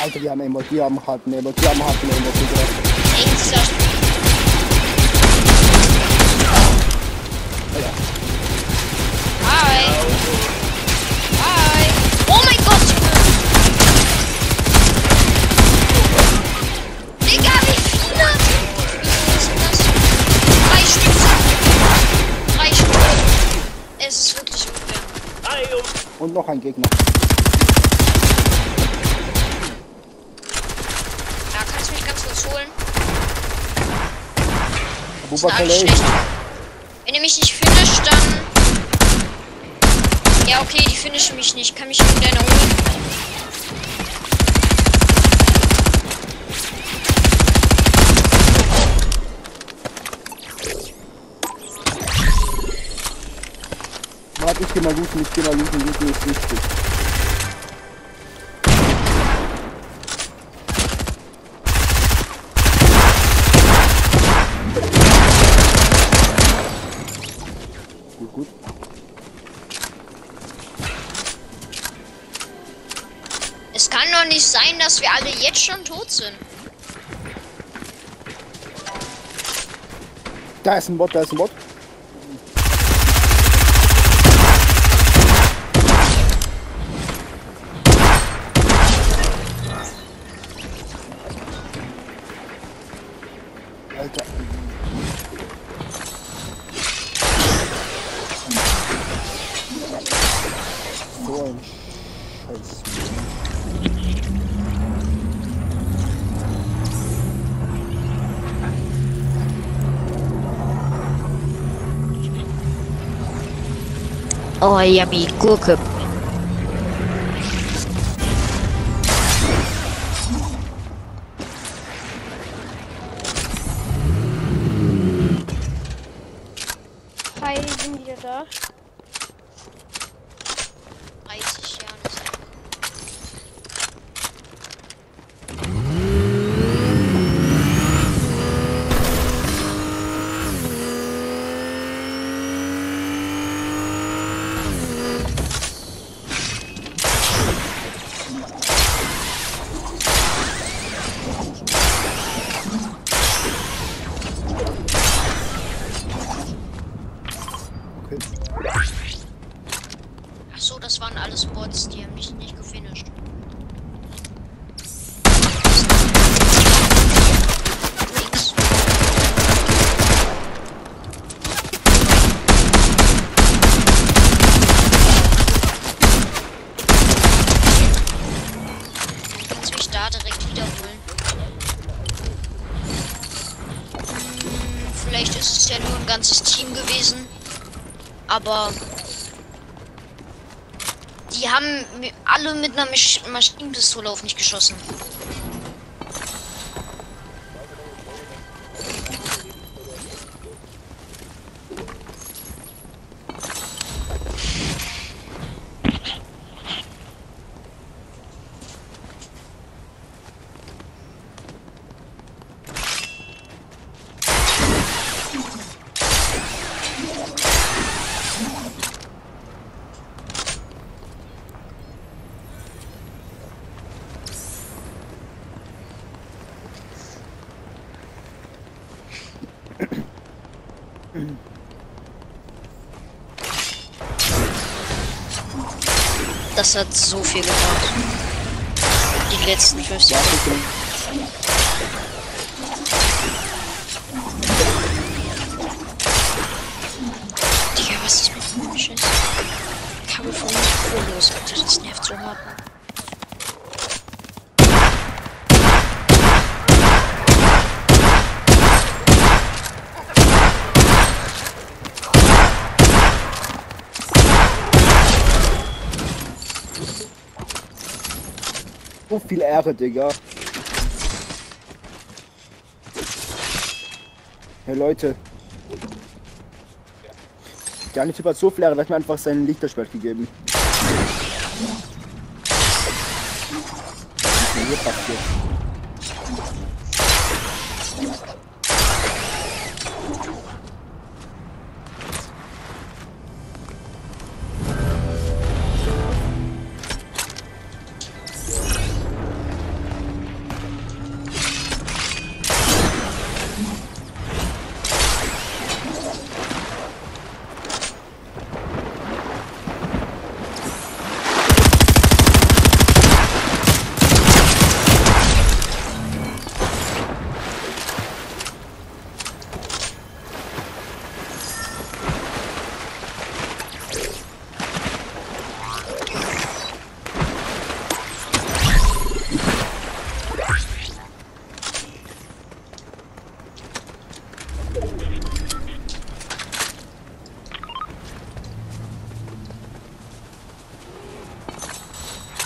Alter, die haben Aimbot, die haben harten Aimbot, die haben harten Aimbot. Hi. Hi. Oh mein Gott, Digga, wie viele? Was ist das? 3 Stück. 3 Stück. Es ist wirklich unfair. Und noch ein Gegner. Ja, kannst du mich ganz kurz holen? Abubakar, Schlecht. Wenn ihr mich nicht finisht, dann... Ja, okay, die finishen mich nicht. Kann mich irgendeiner holen? Warte, ich geh mal looten, looten ist wichtig. Gut. Es kann doch nicht sein, dass wir alle jetzt schon tot sind. Da ist ein Bot, Alter. So ein Scheiß. Oh, yummy, Gurke. Hi, sind die da? 30 Jahre. Ach so, das waren alles Bots, die haben mich nicht gefinisht. Links. Kannst du mich da direkt wiederholen? Vielleicht ist es ja nur ein ganzes Team gewesen. Aber die haben alle mit einer Maschinenpistole auf mich geschossen. Das hat so viel gedauert. Die letzten 5 Sekunden. Digga, was ist mit dem Schiss? Kabel von mir los, Alter, das nervt so hart. So viel Ehre, Digga. Hey Leute. Der eine Typ hat so viel Ehre, der hat mir einfach sein Lichterschwert gegeben. Was ist denn hier passiert?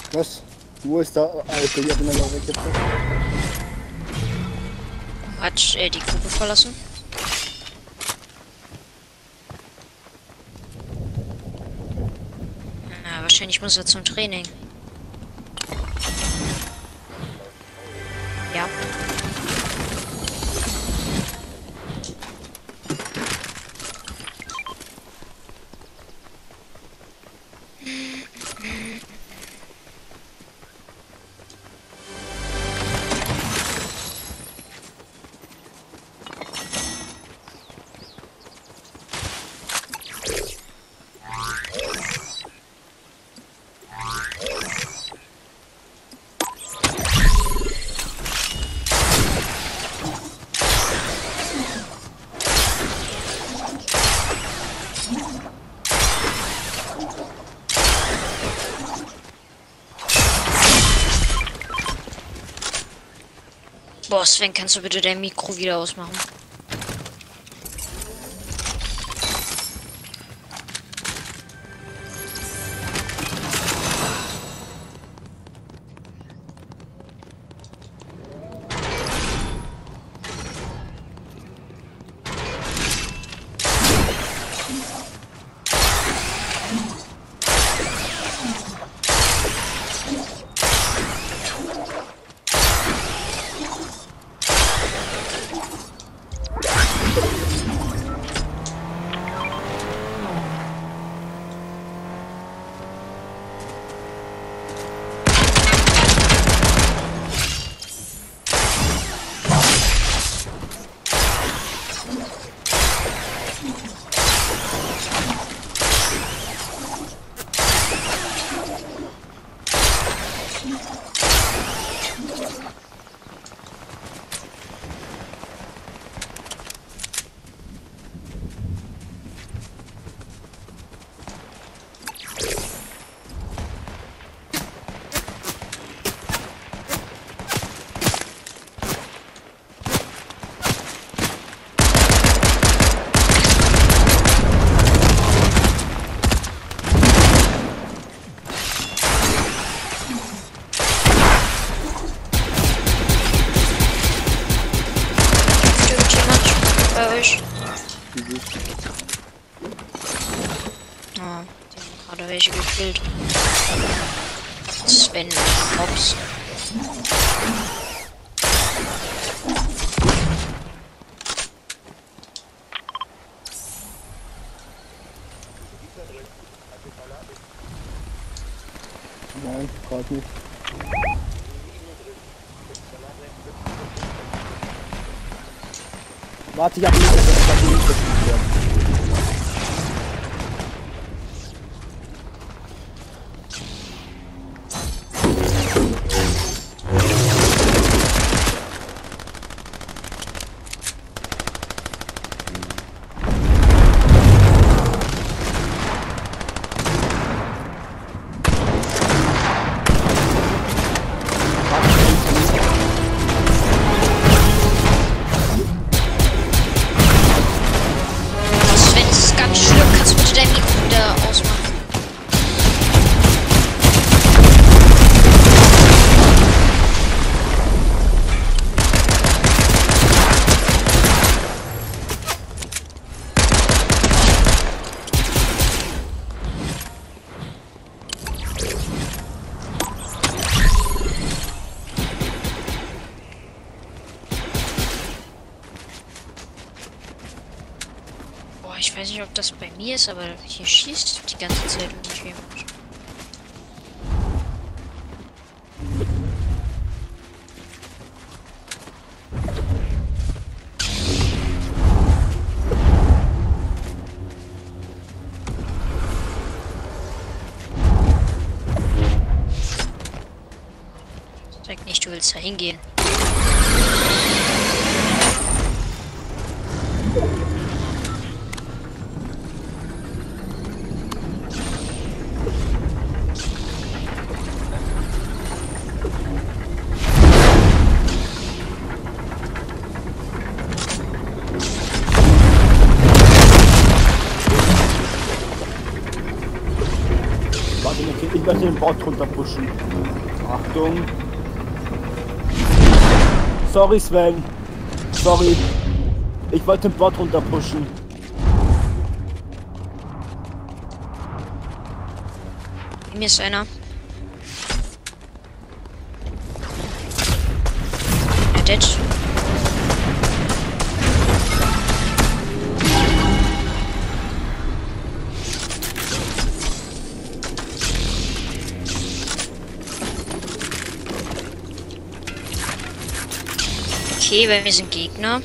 Was? Wo ist der Alter? Ich hab ihn aber weggebracht. Hat die Gruppe verlassen? Na, wahrscheinlich muss er zum Training. Ja. Boah, Sven, kannst du bitte dein Mikro wieder ausmachen? Ah, die haben gerade welche gekillt. Sven Hops. Nein, gerade nicht. Warte, ich hab nicht, das Sven, es ist ganz schlimm. Kannst du bitte dein Mikro wieder ausmachen? Boah, ich weiß nicht, ob das bei mir ist, aber hier schießt die ganze Zeit irgendjemand. Sag nicht, du willst da hingehen. Warte, dann krieg ich das wollte den Bot runter pushen. Achtung. Sorry Sven. Sorry. Ich wollte den Bot runter pushen. Mir ist einer. Ja, dead. Okay, bei mir sind Gegner.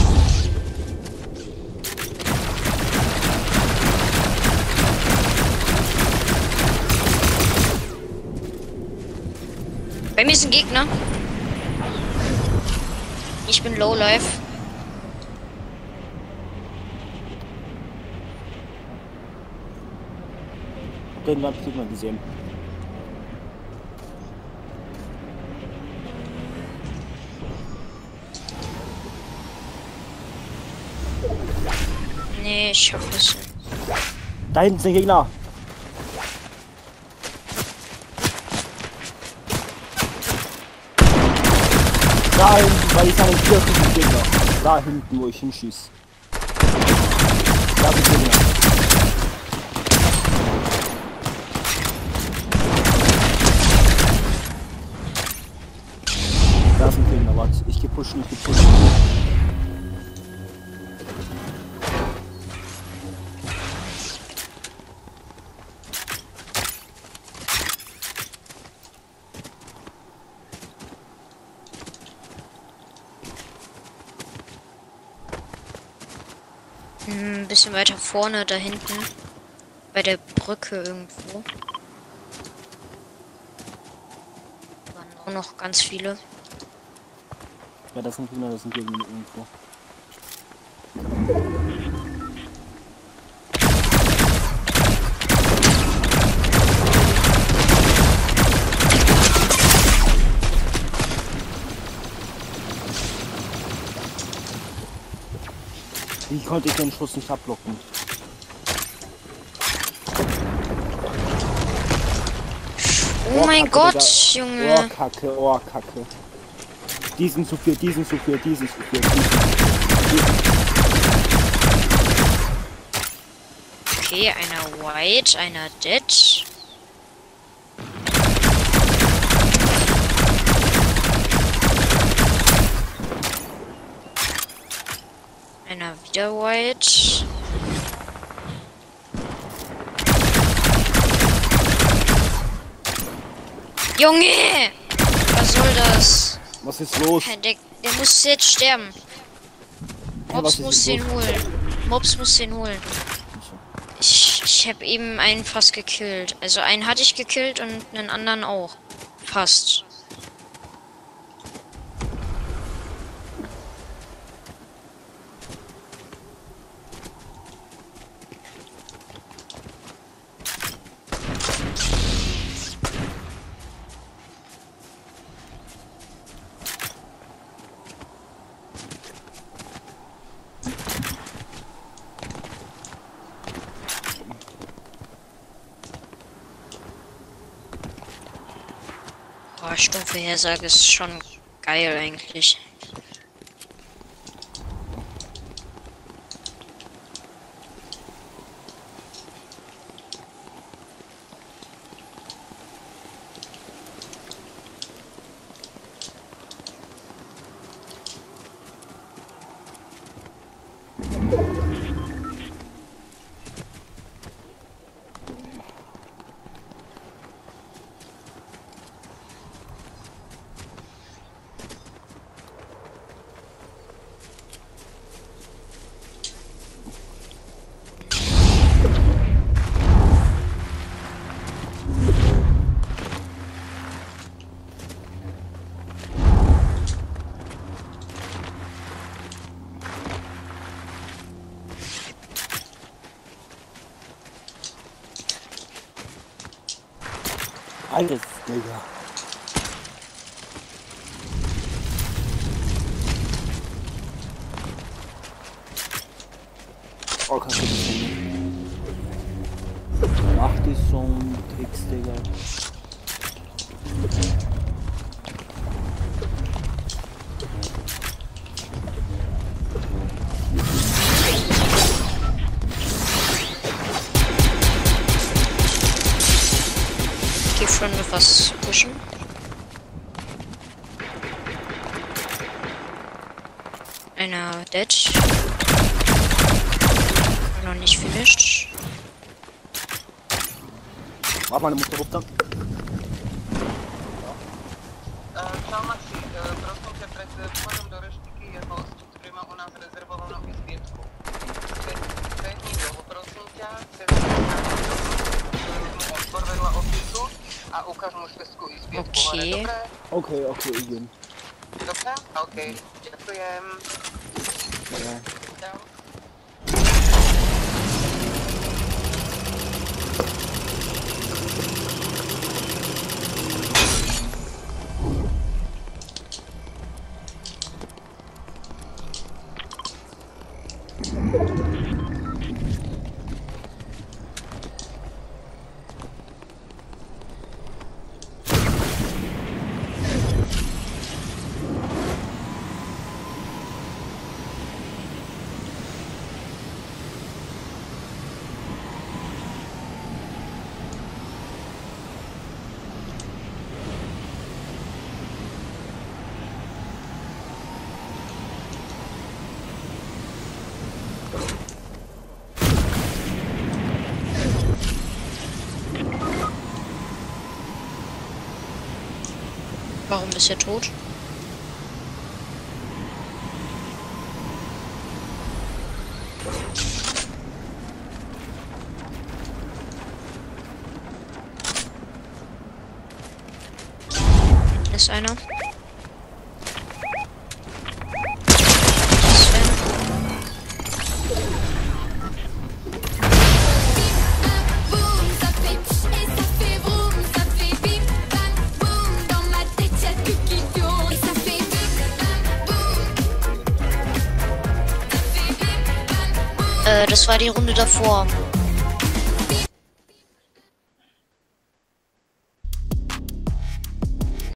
Bei mir sind Gegner. Ich bin low life. Den hab ich mal gesehen. Nee, ich hab es. Da hinten sind Gegner. Da hinten, weil ich an den Kirchen Gegner. Da hinten, wo ich hinschieß. Da sind Gegner. Da sind Gegner, warte. Ich geh pushen, ich geh pushen. Ein bisschen weiter vorne, da hinten. Bei der Brücke irgendwo. Waren auch noch ganz viele. Ja, das sind Gegner, das sind Gegner irgendwo. Wie konnte ich den Schuss nicht abblocken? Oh mein Kacke, Gott, Digga. Junge. Kacke, Kacke. Die sind zu viel, die sind zu viel, die sind zu viel. Okay, einer white, einer dead. Einer wieder white. Junge! Was soll das? Was ist los? Der muss jetzt sterben. Ja, was Mobs ist muss los? den holen. Mobs muss den holen. Ich habe eben einen fast gekillt. Also einen hatte ich gekillt und einen anderen auch. Fast. Boah, stumpfe Hersage ist schon geil eigentlich. Alles, Digga. Oh, kannst du das sehen? Mach die so einen Tricks, Digga. kann noch was pushen. Einer dead. Noch nicht finished. Warte mal, musst du runter. Čau Maxi, prosím tě, před vchodem do reštiky je host, který má u nás rezervovanou izbětku. Stejný dlouho, prosím tě, mu odpor vedla opisu a ukáž mu švestku izbětku. Okay. Dobré? Okay, idem. Dobře? OK, děkujem. Ja. Čau. Warum ist er tot? Ist einer. Ist einer. Das war die Runde davor.